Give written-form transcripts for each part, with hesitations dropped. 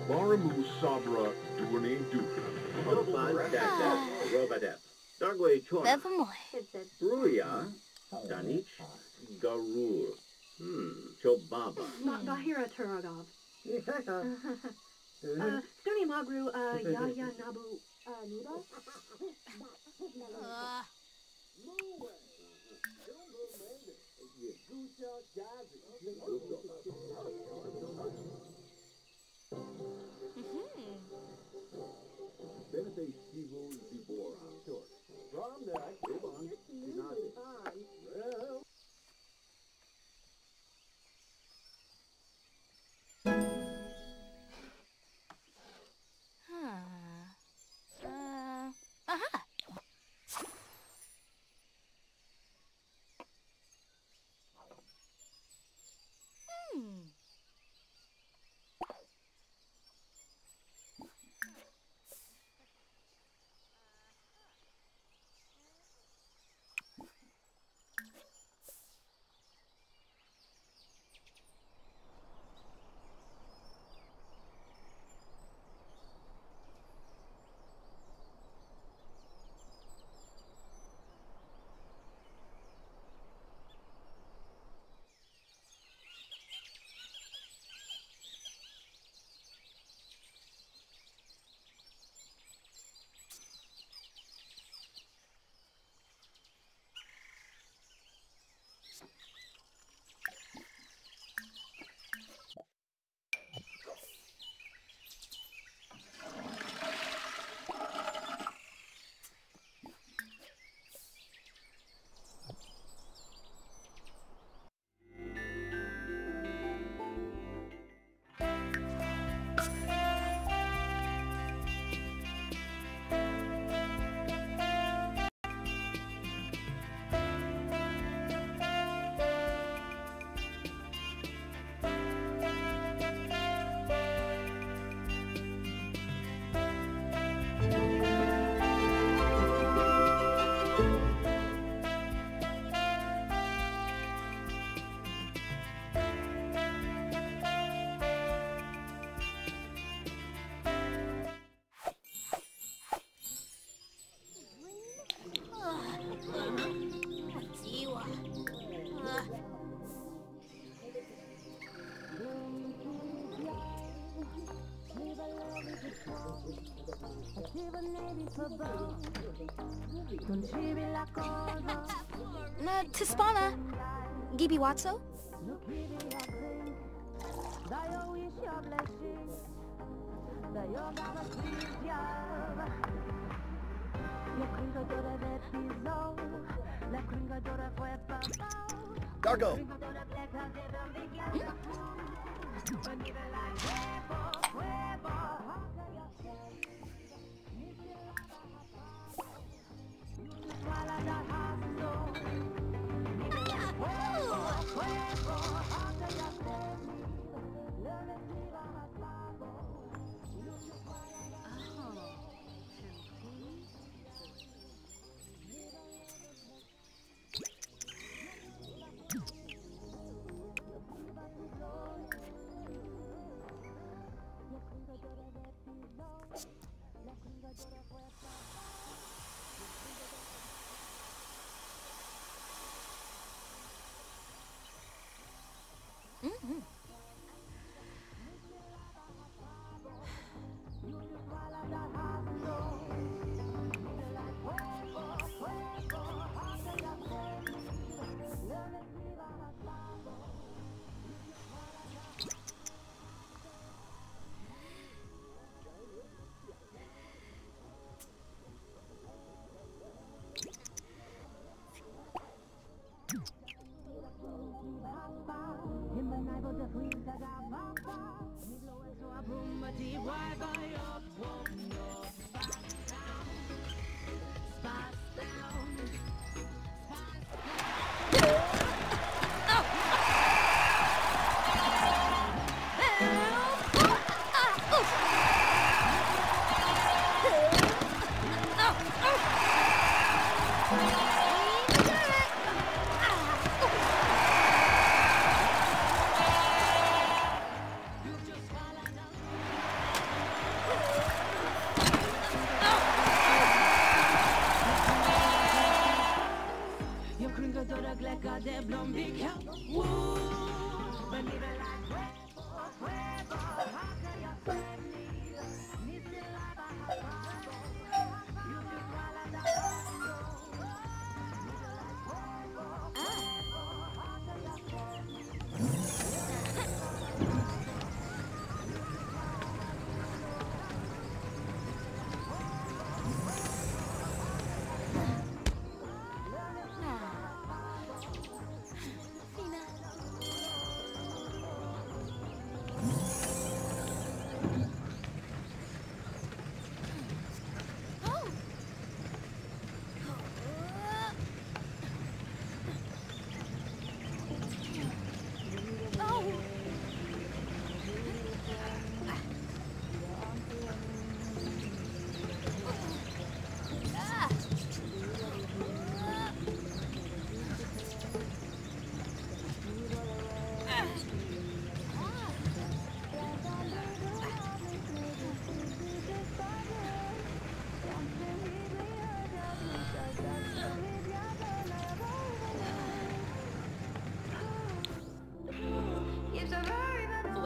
Baramu Sabra Durne Duke. Opan Dada Robadep. Dargway Chona. Nevermoy. Ruya. Danich. Garur. Chobaba. Bahira Turagov. Stony Magru, Yaya Nabu, Nuda? Aha. Tispana. Gibi Watso. Dargo.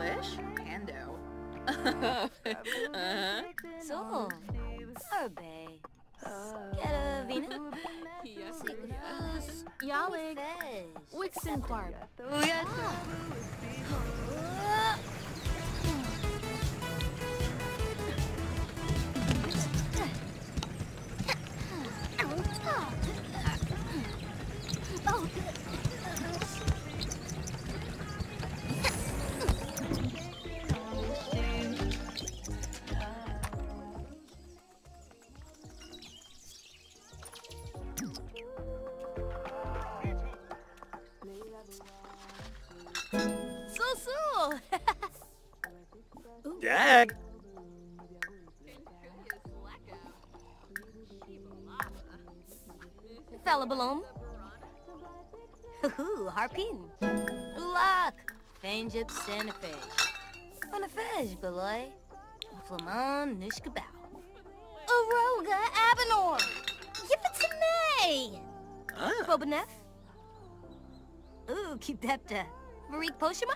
English? Hando. Uh-huh. So, Arbe. Scaravina. Siglifus. Yalig. Wixen Clark. So. Dag! Falabalom. Harpin. Ulak. Fanjip Sanafej. Fanafej, Beloy. Flaman Nishkabao. Aroga Abenor. Yippitame. Bobanef. Ooh, keep that, Marik Poshima?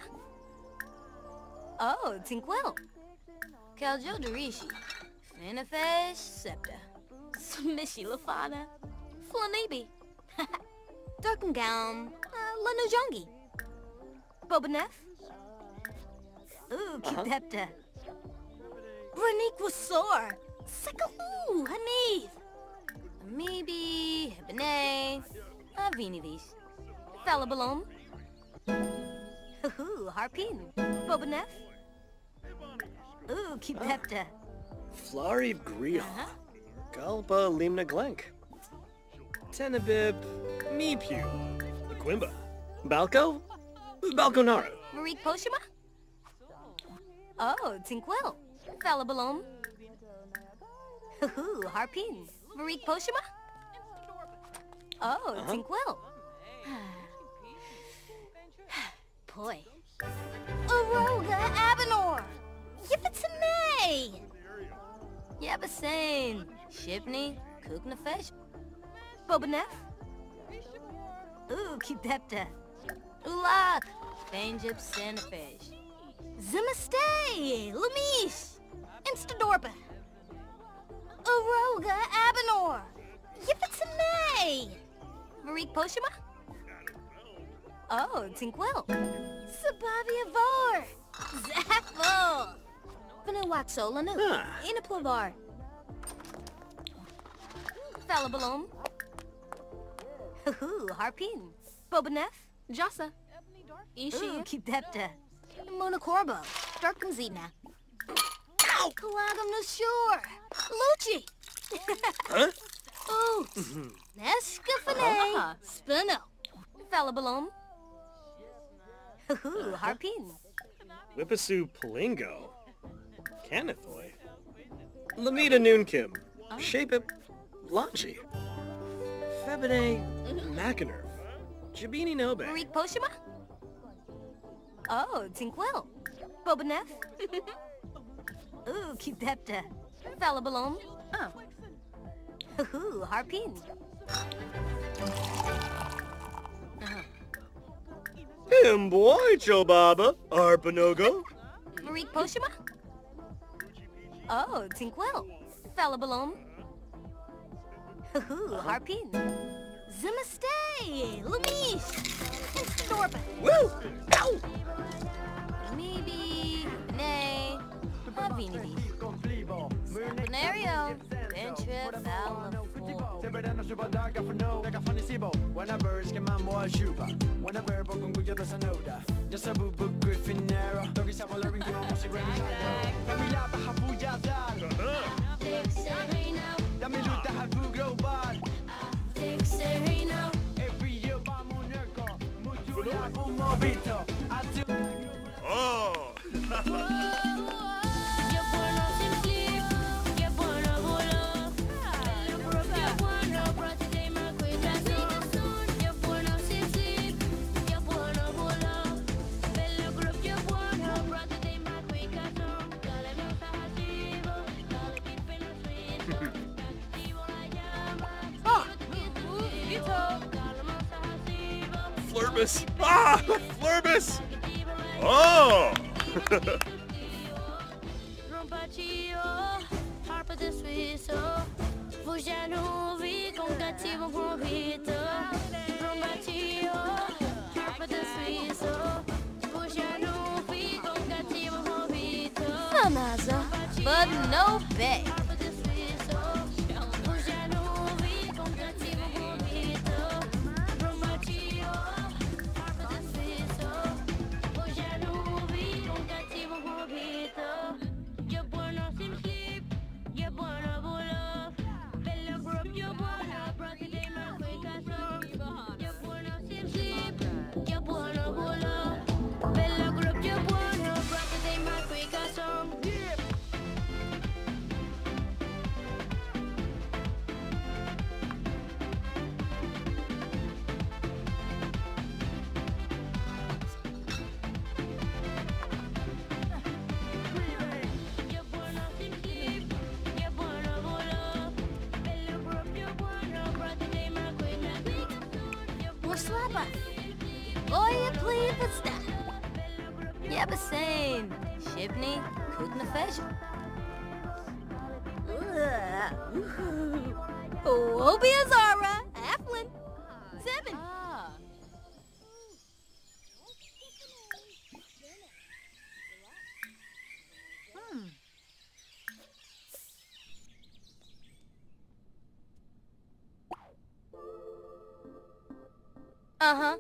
Oh, Tinkwell. Kaljo Darishi. Fanafesh Septa. Smishi Lafana. Flanibi. Darkengown. Lanujongi. Bobanef. Ooh, keep that, Ranique was sore. Sakahoo, Hanif. Maybe, Hebene. Avinivis. Falabalom. Harpin. Bobanef. Ooh, keep that, Flari Griel. Galba Limna Glenk. Tenebib Meepew. Quimba. Balco? Balconaro. Marik Poshima? Oh, Tinkwell. Falabalom. Harpin. Marik Poshima? Oh, Tinkwell. Boy. Aroga Abenor! Yippitame! Yabasane. Shipney. Kuknafesh. Bobanef. Ooh, keep that, Ulak. Fanjip Sanafesh. Zimastay. Lumish. Instadorpa. Aroga Abenor! Yippitame! Marik Poshima? Oh, Tinkwell. Sabavia Vor! Zaffo! Vanuatso Lanu. Inaplavar. Falabalom. Harpin. Bobanef. Jasa. Ishi. Ooh, keep that, Monocorbo. Darkhamzina. Kalagam Nashur. Lucci. Huh? Ooh. Neskafane. Spino. Falabalom. Harpin. Whippasu Palingo. Canathoy. Lamita Noonkim. Shapip Lachi. Febide Macanerv. Jabini Nobe. Marik Poshima? Oh, Tinkwell. Bobanef? Ooh, keep that, Falabalom. Oh. Harpin. Him boy, Chobaba. Arpanogo. Marik Poshima? Oh, Tinkwell. Falabalom. Harpin. Zimastay. Lumish. Instadorpa. Woo! Ow! Maybe. Nay. Avinity. Saponario. Venture Valor. Whenever ska man må tjuva. Whenever bakom gugget och sanoda. Jag sa bubu griffinero. Doggy sa på löring på måste gränna. Familja på habuja där. Jag vill luta här på global. Every year bara monöko. Mutulla på mobito. Oh! Flurbus! Ah! Flurbus! Oh! Harpa de Suíço, fugindo vi com cativo com Rito. Rumbatio, harpa de Suíço, fugindo vi com cativo com Rito. Famosa, but no pay. Slappa. Oi, please, what's that? Yeah, but same. Shibney, couldn't fashion. Obia Zara, Applin, Seven. Uh-huh.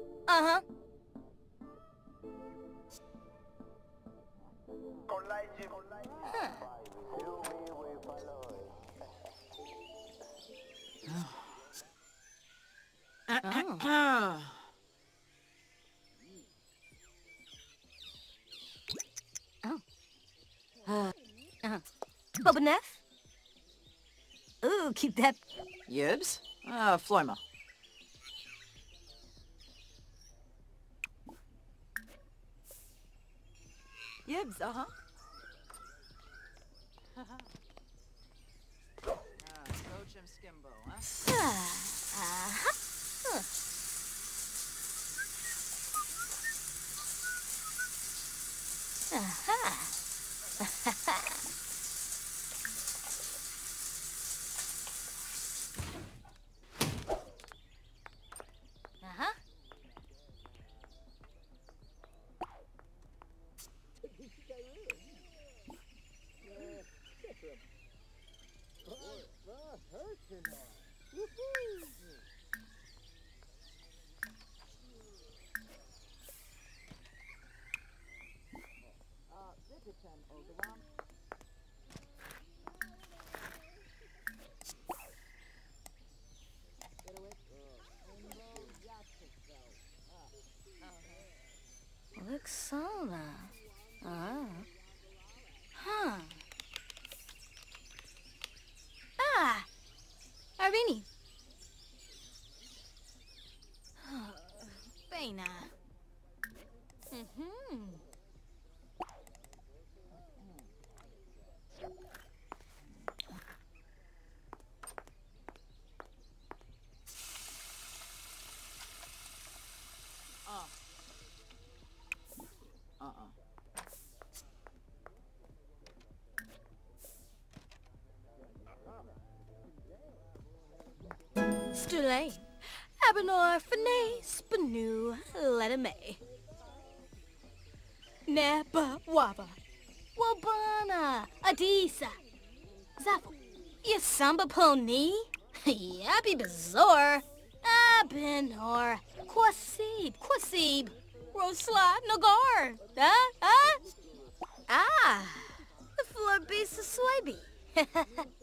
Boba Neff? Ooh, keep that. Yibs? Floima. Yibs, uh-huh. Coach him skimbo, huh? Sauna. Huh. Arvini. Bena. Stulane, Abinor, Fene, Spanu, Letame. Napa, Waba, Wabana, Adisa, Zafu, Yasamba Pony, Yappy Bazor, Abinor, Quasib, Rosla, Nagar, the floor base of Swaby.